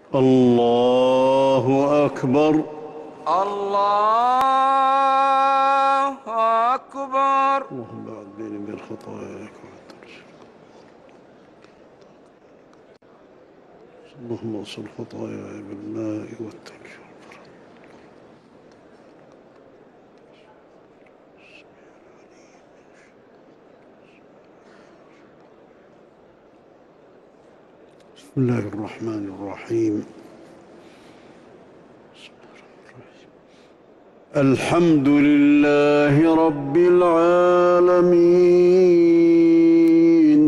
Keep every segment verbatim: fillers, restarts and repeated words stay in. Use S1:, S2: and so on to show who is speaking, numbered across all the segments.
S1: الله أكبر.
S2: الله أكبر.
S1: اللهم أعذني من خطاياك اللهم اغسل خطاياي بالماء والثلج والبرد. بسم الله الرحمن الرحيم. الحمد لله رب العالمين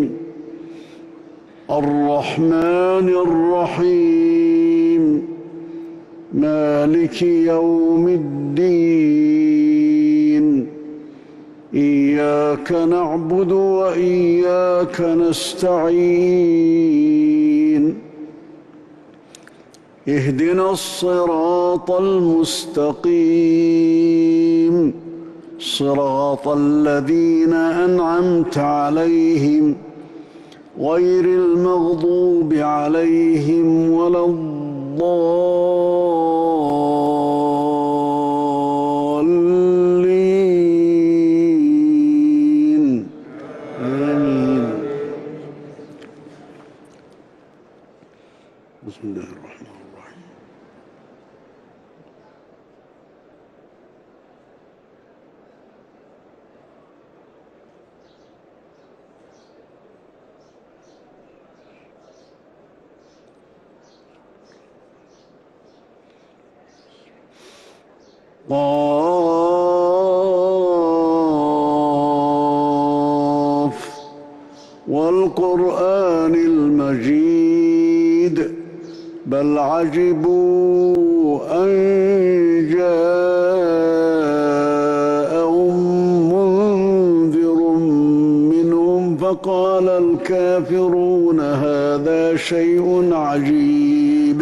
S1: الرحمن الرحيم مالك يوم الدين إياك نعبد وإياك نستعين اهدنا الصراط المستقيم صراط الذين أنعمت عليهم غير المغضوب عليهم ولا الضالين آمين. بسم الله الرحمن الرحيم. قاف والقرآن المجيد بل عجبوا أن جاءهم منذر منهم فقال الكافرون هذا شيء عجيب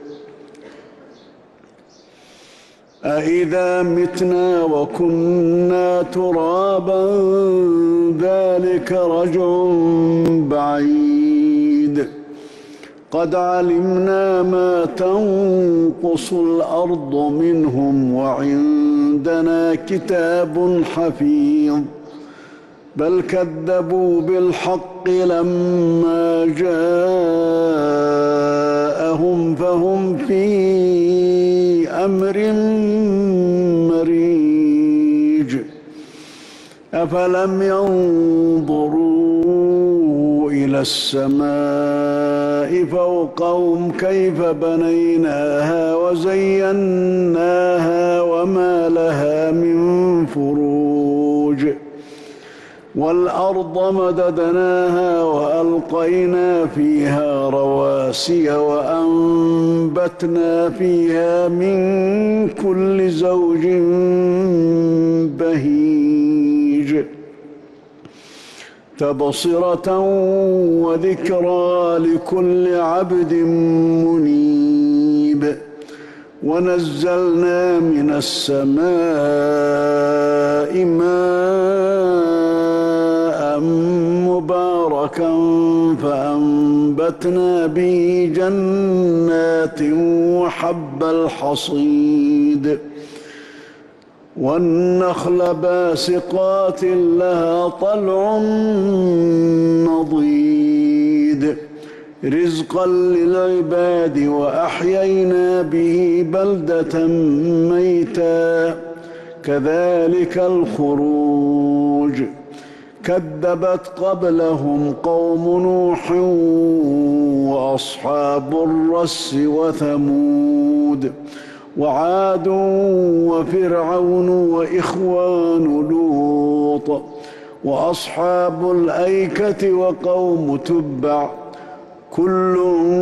S1: أإذا متنا وكنا ترابا ذلك رجع بعيد قد علمنا ما تنقص الأرض منهم وعندنا كتاب حفيظ بل كذبوا بالحق لما جاءهم فهم في أمر مريج أفلم ينظروا إلى السماء فوقهم كيف بنيناها وزيناها وما لها من فروج والأرض مددناها وألقينا فيها رواسي وأنبتنا فيها من كل زوج بهيج تبصرة وذكرى لكل عبد منيب ونزلنا من السماء ماء مباركا فأنبتنا به جنات وحب الحصيد والنخل باسقات لها طلع نضيد رزقا للعباد وأحيينا به بلدة ميتا كذلك الخروج كذبت قبلهم قوم نوح وأصحاب الرس وثمود وعاد وفرعون وإخوان لوط وأصحاب الأيكة وقوم تبع كل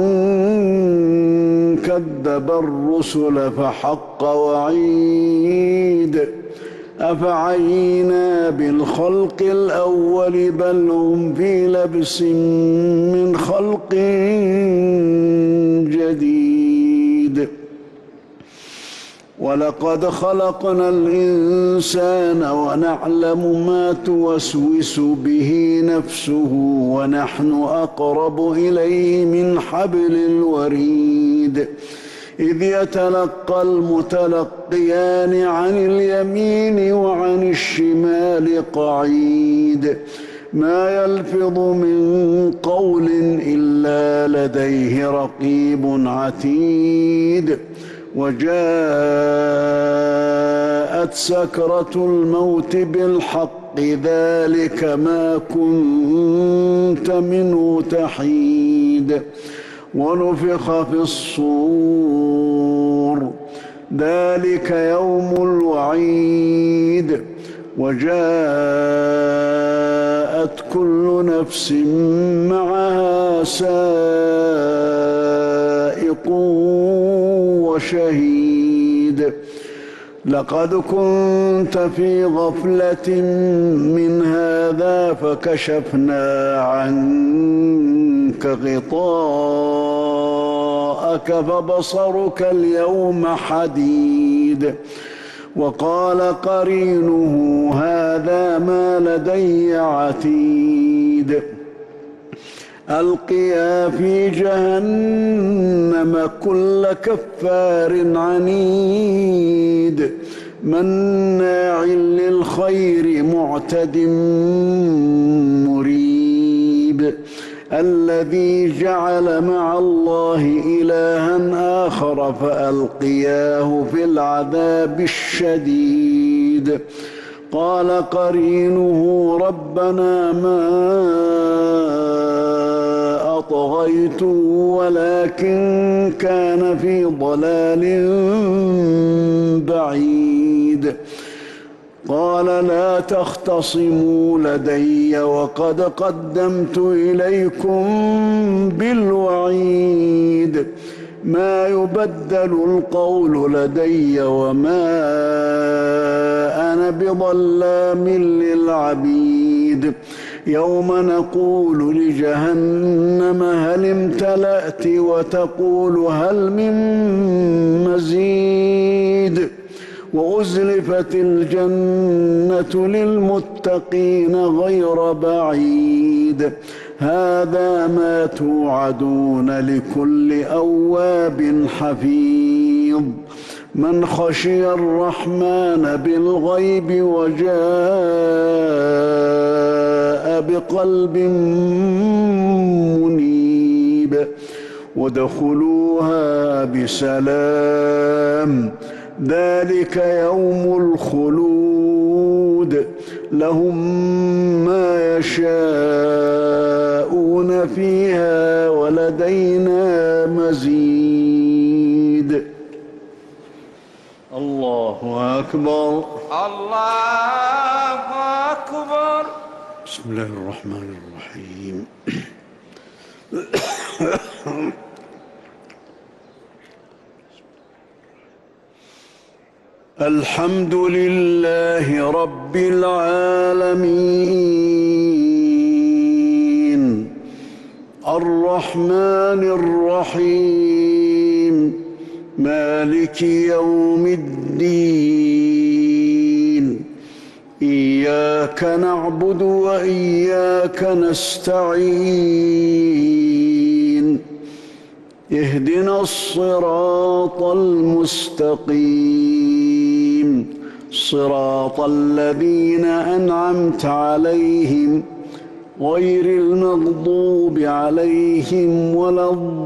S1: كذب الرسل فحق وعيد أفعينا بالخلق الأول بل هم في لبس من خلق جديد ولقد خلقنا الإنسان ونعلم ما توسوس به نفسه ونحن أقرب إليه من حبل الوريد حميد إذ يتلقى المتلقيان عن اليمين وعن الشمال قعيد ما يلفظ من قول إلا لديه رقيب عتيد وجاءت سكرة الموت بالحق ذلك ما كنت منه تحيد ونفخ في الصور ذلك يوم الوعيد وجاءت كل نفس معها سائق وشهيد لقد كنت في غفلة من هذا فكشفنا عنك غطاءك فبصرك اليوم حديد وقال قرينه هذا ما لدي عتيد ألقيا في جهنم كل كفار عنيد مناع للخير معتد مريب الذي جعل مع الله إلها آخر فألقياه في العذاب الشديد قال قرينه ربنا ما أطغيته ولكن كان في ضلال بعيد قال لا تختصموا لدي وقد قدمت إليكم بالوعيد ما يبدل القول لدي وما أنا بظلام للعبيد يوم نقول لجهنم هل امتلأت وتقول هل من مزيد وأزلفت الجنة للمتقين غير بعيد هذا ما توعدون لكل أواب حفيظ من خشي الرحمن بالغيب وجاء بقلب منيب وادخلوها بسلام ذلك يوم الخلود لهم ما يشاءون فيها ولدينا مزيد الله أكبر
S2: الله أكبر.
S1: بسم الله الرحمن الرحيم. الحمد لله رب العالمين الرحمن الرحيم مالك يوم الدين إياك نعبد وإياك نستعين اهدنا الصراط المستقيم صراط الذين أنعمت عليهم غير المغضوب عليهم ولا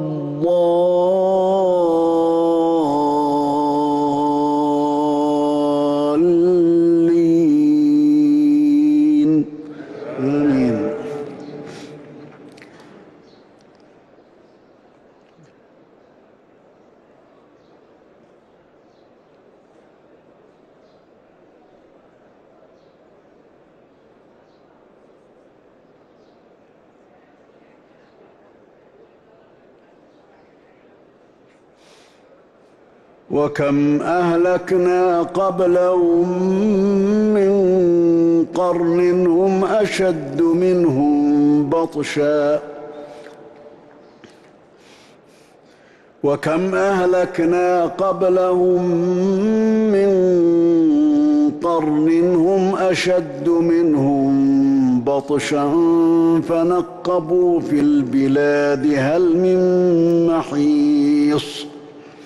S1: الضالين آمين. وكم أهلكنا قبلهم من قرن هم أشد منهم بطشا وكم أهلكنا قبلهم من قرن هم أشد منهم بطشا فنقبوا ترقبوا في البلاد هل من محيص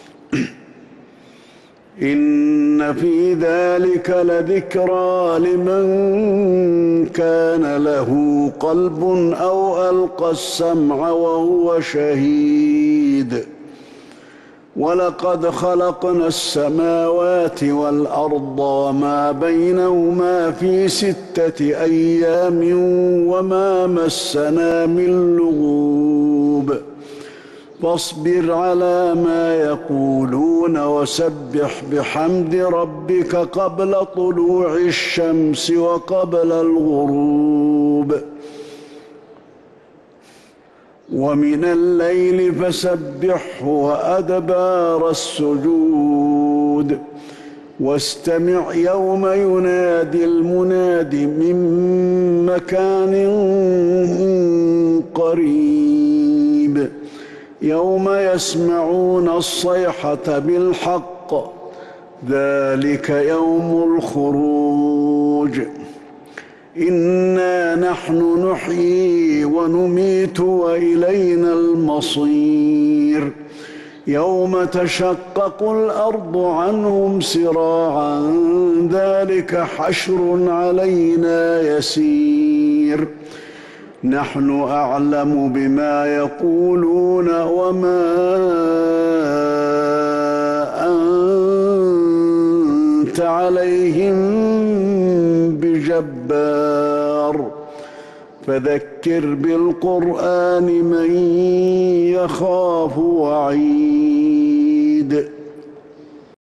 S1: إن في ذلك لذكرى لمن كان له قلب أو ألقى السمع وهو شهيد ولقد خلقنا السماوات والأرض وما بينهما في ستة أيام وما مسنا من لغوب فاصبر على ما يقولون وسبح بحمد ربك قبل طلوع الشمس وقبل الغروب ومن الليل فسبحه وأدبار السجود واستمع يوم ينادي المناد من مكان قريب يوم يسمعون الصيحة بالحق ذلك يوم الخروج إنا نحن نحيي ونميت وإلينا المصير يوم تشقق الأرض عنهم سراعا ذلك حشر علينا يسير نحن أعلم بما يقولون وما أنت عليهم بجبار فذكر بالقرآن من يخاف وعيد